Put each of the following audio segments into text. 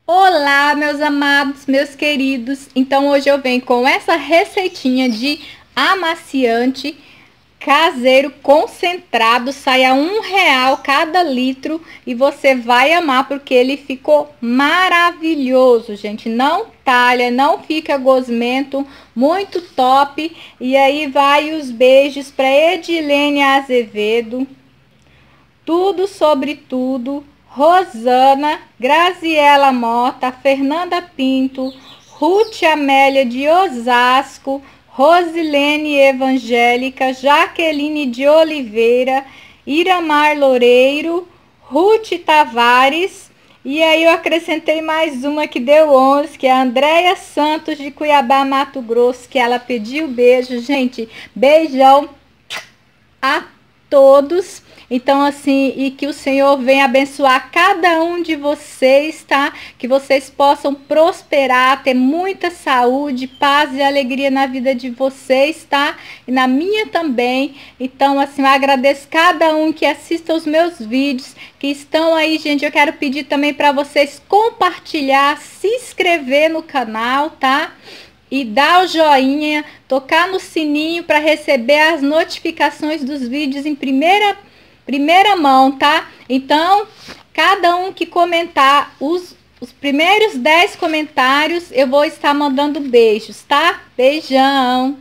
Olá, meus amados, meus queridos. Então hoje eu venho com essa receitinha de amaciante caseiro concentrado. Sai a R$ 1 cada litro e você vai amar porque ele ficou maravilhoso, gente. Não talha, não fica gosmento, muito top. E aí vai os beijos para Edilene Azevedo. Tudo sobre tudo, Rosana, Graziela Mota, Fernanda Pinto, Ruth Amélia de Osasco, Rosilene Evangélica, Jaqueline de Oliveira, Iramar Loureiro, Ruth Tavares, e aí eu acrescentei mais uma que deu 11, que é a Andréia Santos de Cuiabá, Mato Grosso, que ela pediu beijo. Gente, beijão a todos. Então assim, e que o Senhor venha abençoar cada um de vocês, tá? Que vocês possam prosperar, ter muita saúde, paz e alegria na vida de vocês, tá? E na minha também. Então assim, eu agradeço cada um que assista os meus vídeos, que estão aí, gente. Eu quero pedir também para vocês compartilhar, se inscrever no canal, tá? E dar o joinha, tocar no sininho para receber as notificações dos vídeos em primeira mão, tá? Então, cada um que comentar os primeiros 10 comentários, eu vou estar mandando beijos, tá? Beijão!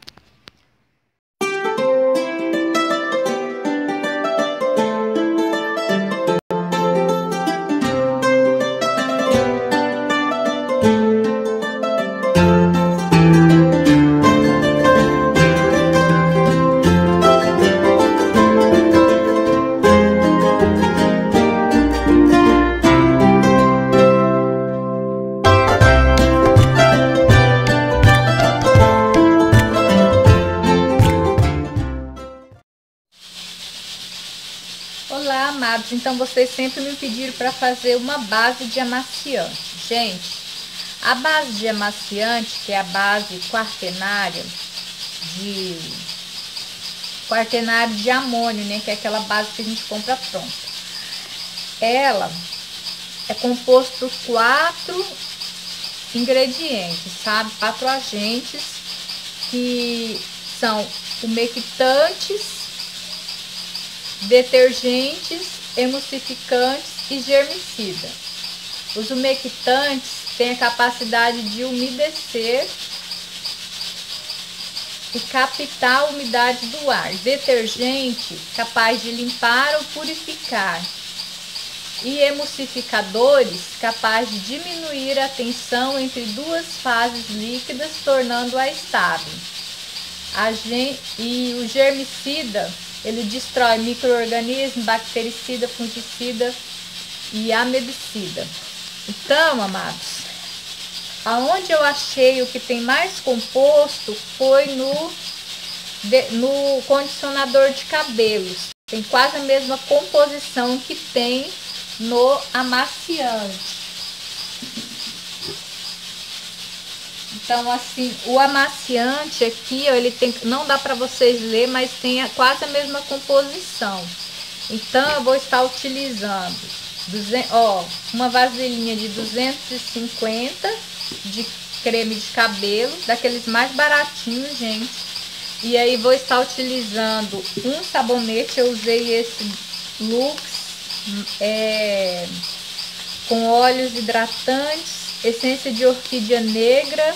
Olá, amados. Então vocês sempre me pediram para fazer uma base de amaciante. Gente, a base de amaciante, que é a base quaternária de amônio, né, que é aquela base que a gente compra pronta. Ela é composto por 4 ingredientes, sabe? 4 agentes, que são umectantes, detergentes, emulsificantes e germicida. Os umectantes têm a capacidade de umedecer e captar a umidade do ar. Detergente, capaz de limpar ou purificar. E emulsificadores, capaz de diminuir a tensão entre 2 fases líquidas, tornando-a estável. E o germicida, ele destrói micro-organismos, bactericida, fungicida e amebicida. Então, amados, aonde eu achei o que tem mais composto foi no condicionador de cabelos. Tem quase a mesma composição que tem no amaciante. Então assim, o amaciante aqui, ó, ele tem, não dá para vocês ler, mas tem quase a mesma composição. Então eu vou estar utilizando uma vasilhinha de 250 de creme de cabelo, daqueles mais baratinhos, gente. E aí vou estar utilizando um sabonete. Eu usei esse Lux com óleos hidratantes, essência de orquídea negra.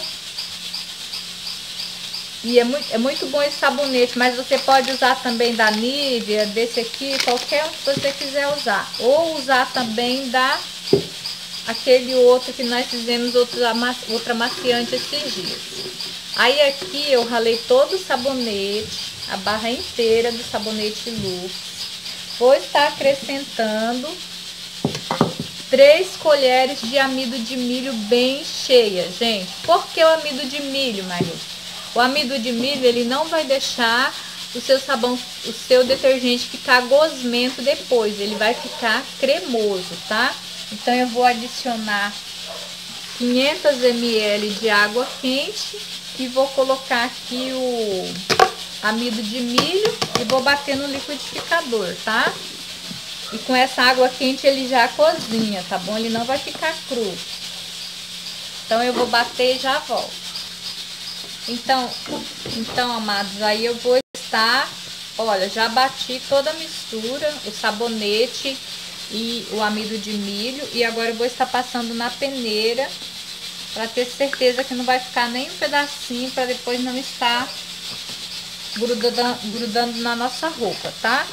E é muito bom esse sabonete, mas você pode usar também da Nivea, desse aqui, qualquer um que você quiser usar. Ou usar também aquele outro que nós fizemos, outra amaciante esses dias. Aí aqui eu ralei todo o sabonete, a barra inteira do sabonete Lux. Vou estar acrescentando 3 colheres de amido de milho bem cheia, gente. Por que o amido de milho, Maria? O amido de milho, ele não vai deixar o seu sabão, o seu detergente ficar gosmento depois. Ele vai ficar cremoso, tá? Então eu vou adicionar 500 ml de água quente e vou colocar aqui o amido de milho e vou bater no liquidificador, tá? E com essa água quente ele já cozinha, tá bom? Ele não vai ficar cru. Então eu vou bater e já volto. Então, amados, aí eu vou estar... Olha, já bati toda a mistura, o sabonete e o amido de milho. E agora eu vou estar passando na peneira para ter certeza que não vai ficar nem um pedacinho, para depois não estar grudando na nossa roupa, tá?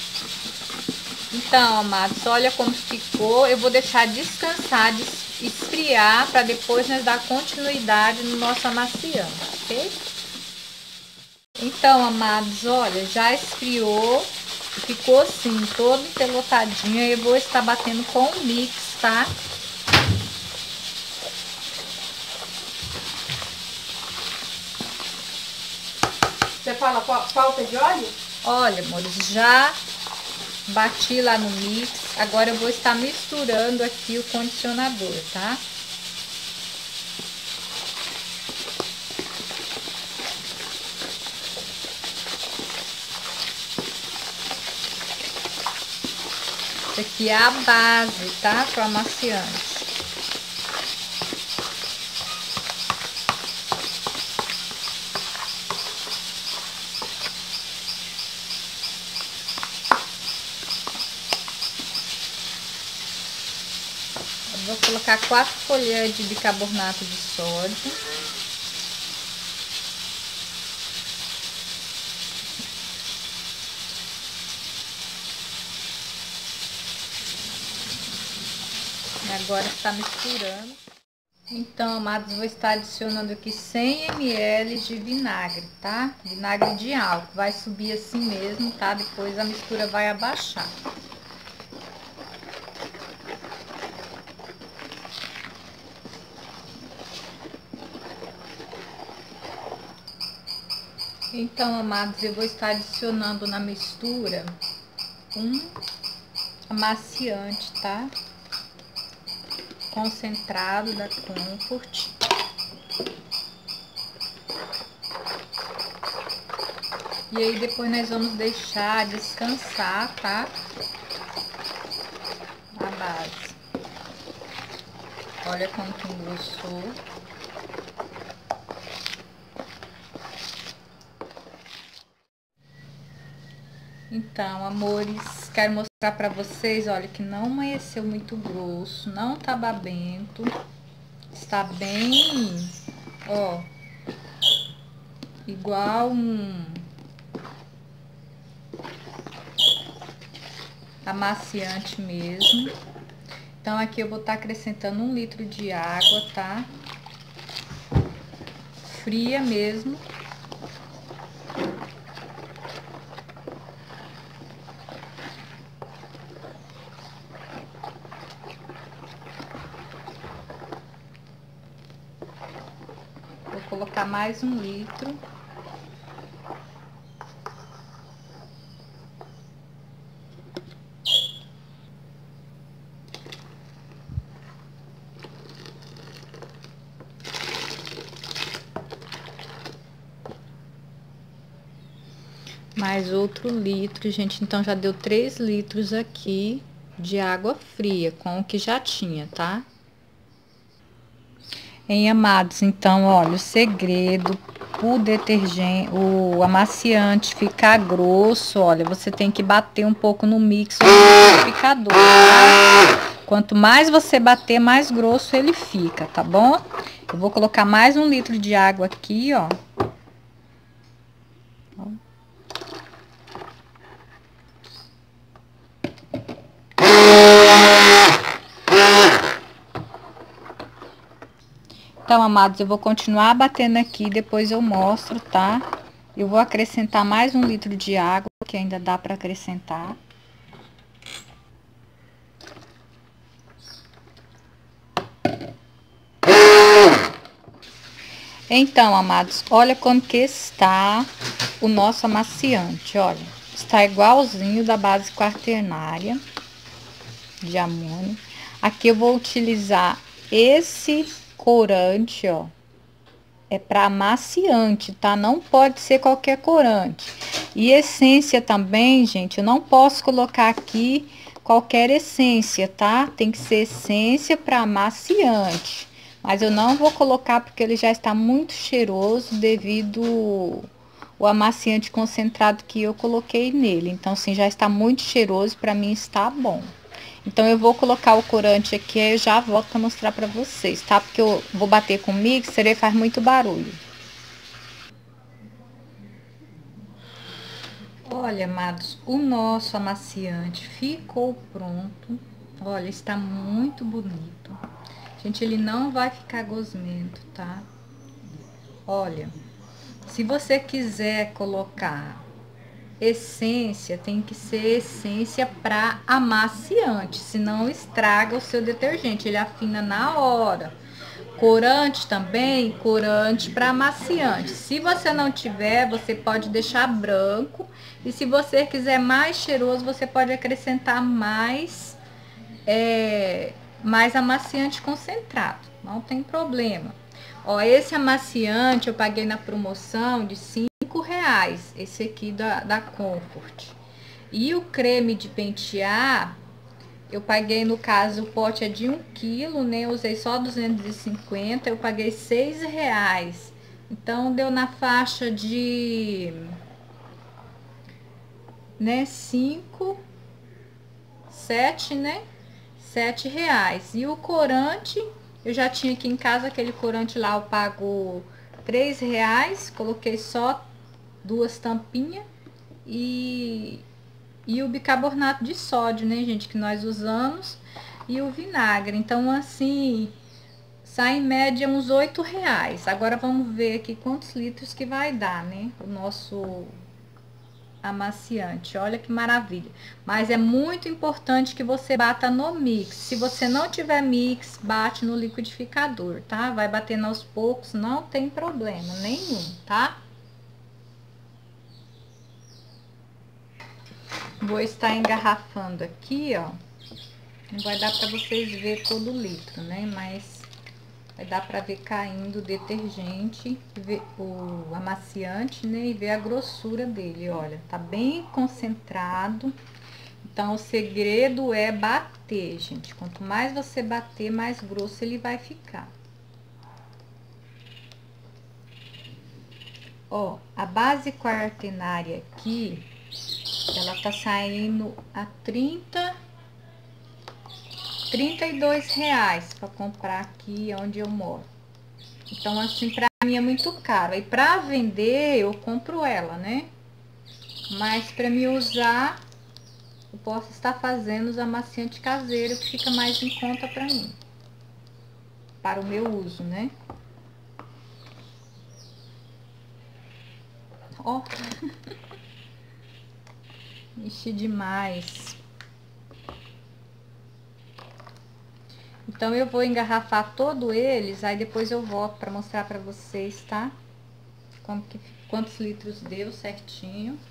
Então, amados, olha como ficou. Eu vou deixar descansar, esfriar, para depois nós dar continuidade no nosso amaciante, ok? Então, amados, olha, já esfriou, ficou assim, todo empelotadinho. Eu vou estar batendo com o mix, tá? Você fala falta de óleo? Olha, amores, já bati lá no mix. Agora eu vou estar misturando aqui o condicionador, tá? Essa aqui é a base, tá? Pro amaciante. Vou colocar 4 colheres de bicarbonato de sódio. E agora está misturando. Então, amados, vou estar adicionando aqui 100 ml de vinagre, tá? Vinagre de álcool. Vai subir assim mesmo, tá? Depois a mistura vai abaixar. Então, amados, eu vou estar adicionando na mistura um amaciante, tá? Concentrado da Comfort. E aí depois nós vamos deixar descansar, tá? A base. Olha como que engrossou. Então, amores, quero mostrar pra vocês, olha, que não amanheceu muito grosso, não tá babento, está bem, ó, igual um amaciante mesmo. Então, aqui eu vou estar acrescentando 1 litro de água, tá? Fria mesmo. Vou colocar mais 1 litro. Mais outro litro, gente. Então, já deu 3 litros aqui de água fria, com o que já tinha, tá? Hein, amados? Então, olha, o segredo, o detergente, o amaciante ficar grosso, olha, você tem que bater um pouco no mix no liquidificador, tá? Quanto mais você bater, mais grosso ele fica, tá bom? Eu vou colocar mais 1 litro de água aqui, ó. Então, amados, eu vou continuar batendo aqui, depois eu mostro, tá? Eu vou acrescentar mais 1 litro de água, que ainda dá para acrescentar. Então, amados, olha como que está o nosso amaciante, olha. Está igualzinho da base quaternária de amônio. Aqui eu vou utilizar esse corante, ó. É para amaciante, tá? Não pode ser qualquer corante. E essência também, gente, eu não posso colocar aqui qualquer essência, tá? Tem que ser essência para amaciante. Mas eu não vou colocar porque ele já está muito cheiroso devido o amaciante concentrado que eu coloquei nele. Então, assim, já está muito cheiroso, para mim está bom. Então, eu vou colocar o corante aqui e eu já volto para mostrar para vocês, tá? Porque eu vou bater com o mixer e faz muito barulho. Olha, amados, o nosso amaciante ficou pronto. Olha, está muito bonito. Gente, ele não vai ficar gosmento, tá? Olha, se você quiser colocar essência, tem que ser essência para amaciante, senão estraga o seu detergente, ele afina na hora. Corante também, corante para amaciante. Se você não tiver, você pode deixar branco. E se você quiser mais cheiroso, você pode acrescentar mais amaciante concentrado. Não tem problema. Ó, esse amaciante eu paguei na promoção de R$5. Esse aqui da Comfort. E o creme de pentear, eu paguei, no caso, o pote é de 1 quilo, né? Eu usei só 250, eu paguei R$6. Então, deu na faixa de, né, 5, 7, né? R$7. E o corante, eu já tinha aqui em casa aquele corante lá, eu pago R$3. Coloquei só 2 tampinhas e o bicarbonato de sódio, né, gente, que nós usamos, e o vinagre. Então, assim, sai em média uns R$8. Agora, vamos ver aqui quantos litros que vai dar, né, o nosso amaciante. Olha que maravilha. Mas é muito importante que você bata no mix. Se você não tiver mix, bate no liquidificador, tá? Vai batendo aos poucos, não tem problema nenhum, tá? Vou estar engarrafando aqui, ó. Não vai dar pra vocês ver todo o litro, né? Mas vai dar pra ver caindo o detergente, ver o amaciante, né? E ver a grossura dele, olha. Tá bem concentrado. Então, o segredo é bater, gente. Quanto mais você bater, mais grosso ele vai ficar. Ó, a base quaternária aqui, ela tá saindo a R$32 para comprar aqui onde eu moro. Então, assim, pra mim é muito caro. E pra vender, eu compro ela, né? Mas pra me usar, eu posso estar fazendo os amaciantes caseiros, que fica mais em conta pra mim. Para o meu uso, né? Ó. Enchi demais. Então, eu vou engarrafar todos eles, aí depois eu volto para mostrar para vocês, tá? Quantos litros deu certinho.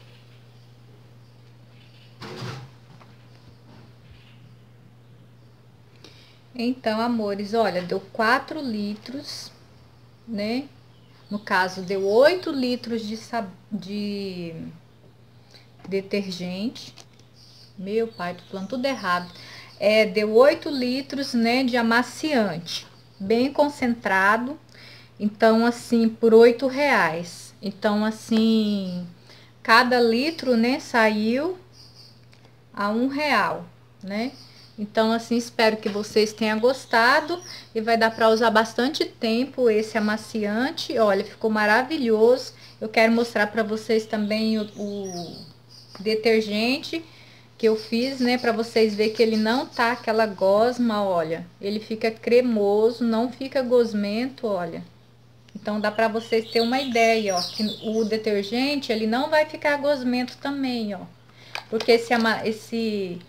Então, amores, olha, deu 4 litros, né? No caso, deu 8 litros de detergente. Meu pai, tô falando tudo errado. Deu 8 litros, né, de amaciante, bem concentrado. Então, assim, por R$8. Então, assim, cada litro, né, saiu a R$1, né? Então, assim, espero que vocês tenham gostado e vai dar para usar bastante tempo esse amaciante. Olha, ficou maravilhoso. Eu quero mostrar para vocês também o detergente que eu fiz, né, para vocês verem que ele não tá aquela gosma, olha. Ele fica cremoso, não fica gosmento, olha. Então, dá para vocês terem uma ideia, ó, que o detergente, ele não vai ficar gosmento também, ó. Porque esse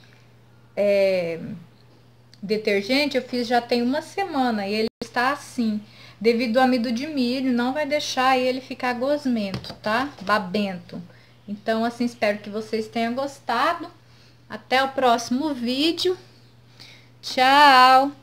detergente eu fiz já tem 1 semana e ele está assim. Devido ao amido de milho, não vai deixar ele ficar gosmento, tá? Babento. Então, assim, espero que vocês tenham gostado. Até o próximo vídeo. Tchau!